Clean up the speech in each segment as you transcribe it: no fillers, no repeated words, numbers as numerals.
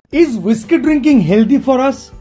Is whisky drinking healthy for us?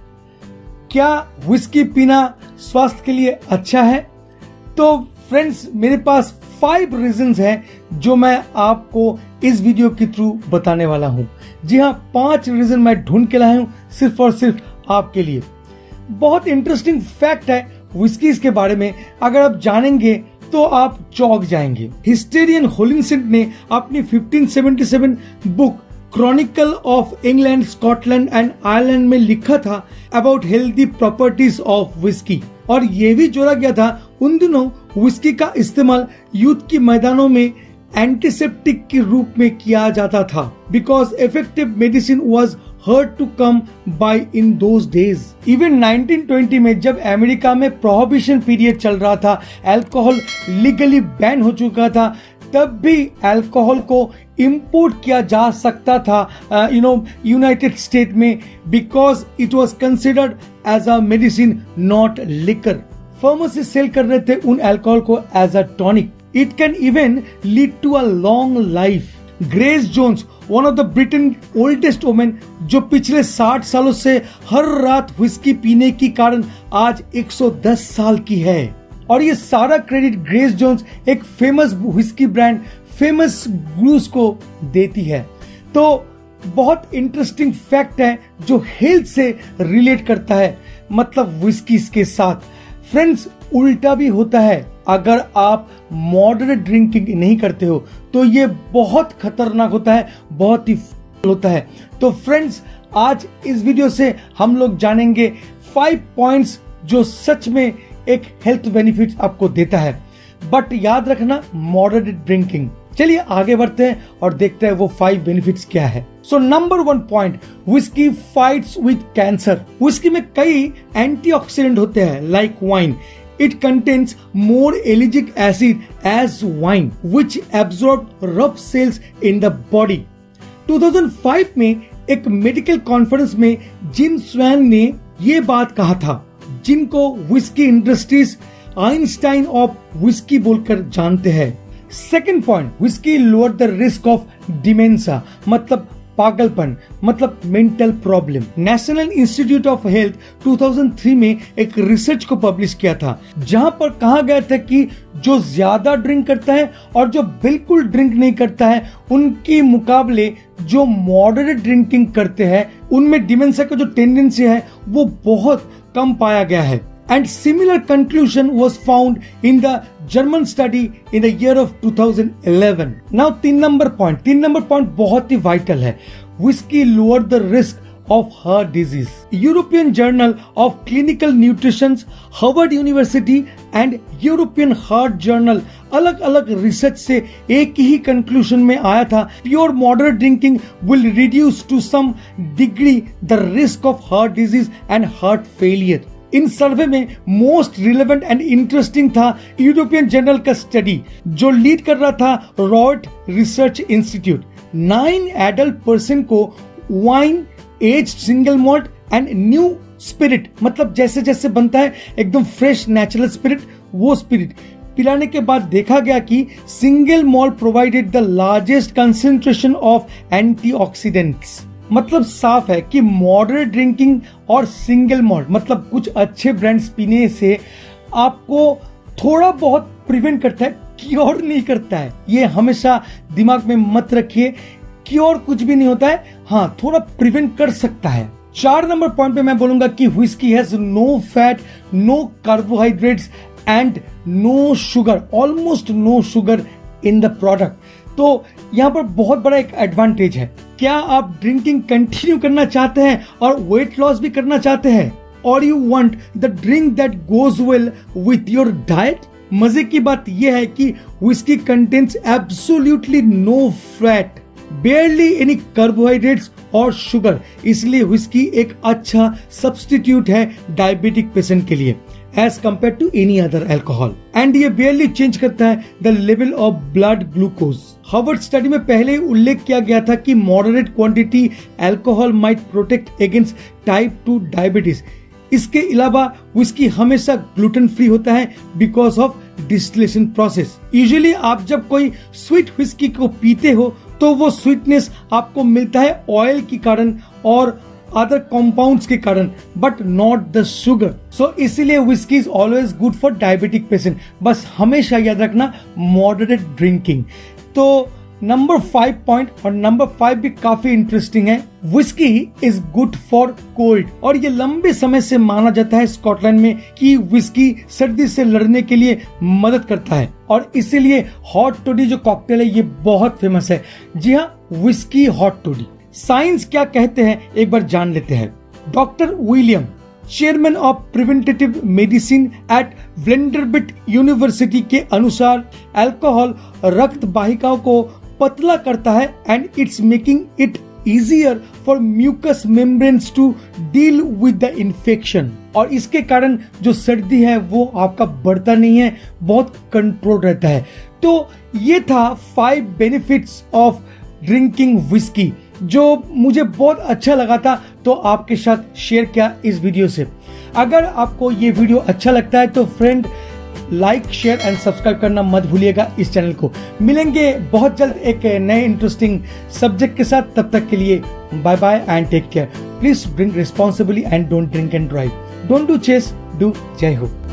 क्या whisky पीना स्वास्थ्य के लिए अच्छा है? तो फ्रेंड्स, मेरे पास 5 रीजंस हैं जो मैं आपको इस वीडियो के थ्रू बताने वाला हूं। जी हां, 5 रीजन मैं ढूंढ के लाया हूं सिर्फ और सिर्फ आपके लिए। बहुत इंटरेस्टिंग फैक्ट है विस्कीज के बारे में, अगर आप जानेंगे तो आप चौंक जाएंगे। हिस्टोरियन होलिंसेंट ने अपनी 1577 book Chronicle of England, Scotland and Ireland में लिखा था about healthy properties of whisky, और ये भी जोड़ा गया था उन दिनों विस्की का इस्तेमाल युद्ध के मैदानों में एंटीसेप्टिक के रूप में किया जाता था, because effective medicine was hard to come by in those days. Even 1920 में जब अमेरिका में प्रोहिबिशन पीरियड चल रहा था, अल्कोहल लीगली बैन हो चुका था, तब भी अल्कोहल को इंपोर्ट किया जा सकता था यूनाइटेड स्टेट में, because it was considered as a medicine not liquor. Pharmacy sale कर रहे थे उन अल्कोहल को as a tonic. It can even lead to a long life. Grace Jones, one of the Britain oldest women, जो पिछले 60 सालों से हर रात विस्की पीने के कारण आज 110 साल की है, और ये सारा क्रेडिट ग्रेस जोन्स एक famous whisky brand famous blues को देती है। तो बहुत इंटरेस्टिंग फैक्ट है जो हेल्थ से रिलेट करता है, मतलब विस्कीज के साथ। फ्रेंड्स, उल्टा भी होता है। अगर आप मॉडरेट ड्रिंकिंग नहीं करते हो तो ये बहुत खतरनाक होता है, बहुत ही होता है। तो फ्रेंड्स, आज इस वीडियो से हम लोग जानेंगे 5 पॉइंट्स जो सच में एक हेल्थ बेनिफिट आपको देता है, बट याद रखना मॉडरेट ड्रिंकिंग। चलिए आगे बढ़ते हैं और देखते हैं वो 5 बेनिफिट्स क्या है। So number 1 point, whisky fights with cancer. Whisky में कई एंटीऑक्सीडेंट होते हैं, like wine. It contains more ellagic acid as wine, which absorb rough cells in the body. 2005 में एक मेडिकल कॉन्फ्रेंस में जिम स्वैन ने ये बात कहा था, जिनको whisky industries Einstein of whisky बोलकर जानते हैं। Second point, whisky lower the risk of dementia, मतलब पागलपन, मतलब mental problem. National Institute of Health 2003 में एक रिसर्च को पब्लिश किया था, जहां पर कहा गया था कि जो ज्यादा ड्रिंक करता है और जो बिल्कुल ड्रिंक नहीं करता है, उनके मुकाबले जो मॉडरेट ड्रिंकिंग करते हैं, उनमें डिमेंशिया का जो टेंडेंसी है वो बहुत कम पाया गया है। And similar conclusion was found in the German study in the year of 2011. Now 3 number point बहुत ही vital है। Whiskey lower the risk of heart disease. European Journal of Clinical Nutrition, Harvard University and European Heart Journal अलग अलग research से एक ही conclusion में आया था, pure moderate drinking will reduce to some degree the risk of heart disease and heart failure. इन survey में most relevant and interesting था यूरोपियन जर्नल का स्टडी, जो लीड कर रहा था Rowett research institute. 9 adult person को wine, as single malt and new spirit, मतलब जैसे जैसे बनता है एकदम फ्रेश नेचुरल स्पिरिट, वो स्पिरिट पिलाने के बाद देखा गया कि single malt provided the largest concentration of antioxidants. मतलब साफ है कि मॉडरेट ड्रिंकिंग और सिंगल मॉल्ट, मतलब कुछ अच्छे ब्रांड्स पीने से आपको थोड़ा बहुत प्रिवेंट करता है, क्योर नहीं करता है। ये हमेशा दिमाग में मत रखिए, क्योर कुछ भी नहीं होता है, हाँ थोड़ा प्रिवेंट कर सकता है। 4 नंबर पॉइंट पे मैं बोलूंगा कि whisky has no fat, no carbohydrates and no sugar, almost no sugar in the product. तो यहाँ पर बहुत बड़ा एक एडवांटेज है। क्या आप ड्रिंकिंग कंटिन्यू करना चाहते हैं और वेट लॉस भी करना चाहते हैं, और you want the drink that goes well with your diet? मजे की बात यह है कि whisky contains absolutely no fat, barely any carbohydrates और शुगर, इसलिए व्हिस्की एक अच्छा सब्स्टिट्यूट है डायबिटिक पेशेंट के लिए as compare to any other alcohol. And ये बेयरली चेंज करता है the level of blood glucose. Harvard study में पहले ही उल्लेख किया गया था कि moderate quantity alcohol might protect against type 2 diabetes. इसके अलावा व्हिस्की हमेशा ग्लूटेन फ्री होता है because of distillation process. Usually आप जब कोई स्वीट व्हिस्की को पीते हो तो वो स्वीटनेस आपको मिलता है ऑयल के कारण और अदर कंपाउंड्स के कारण, but not the sugar. So इसीलिए whisky is always good for diabetic patient. बस हमेशा याद रखना मॉडरेट ड्रिंकिंग। तो नंबर 5 पॉइंट, और नंबर 5 भी काफी इंटरेस्टिंग है, whisky is good for cold. और ये लंबे समय से माना जाता है स्कॉटलैंड में कि विस्की सर्दी से लड़ने के लिए मदद करता है, और इसीलिए हॉट टोडी जो कॉकटेल है ये बहुत फेमस है। जी हाँ, विस्की हॉट टोडी। साइंस क्या कहते हैं एक बार जान लेते हैं। Doctor William, chairman of preventive medicine at Vanderbilt University के अनुसार अल्कोहल रक्त वाहिकाओं को पतला करता है and it's making it easier for mucus membranes to deal with the infection. और इसके कारण जो सर्दी है वो आपका बढ़ता नहीं है, बहुत कंट्रोल रहता है। तो ये था 5 बेनिफिट्स ऑफ ड्रिंकिंग विस्की, जो मुझे बहुत अच्छा लगा था, तो आपके साथ शेयर किया इस वीडियो से। अगर आपको ये वीडियो अच्छा लगता है तो friend like, share and subscribe करना मत भूलिएगा इस चैनल को। मिलेंगे बहुत जल्द एक नए इंटरेस्टिंग सब्जेक्ट के साथ। तब तक के लिए bye bye and take care. Please drink responsibly and don't drink and drive. Don't do chase, do. जय हो।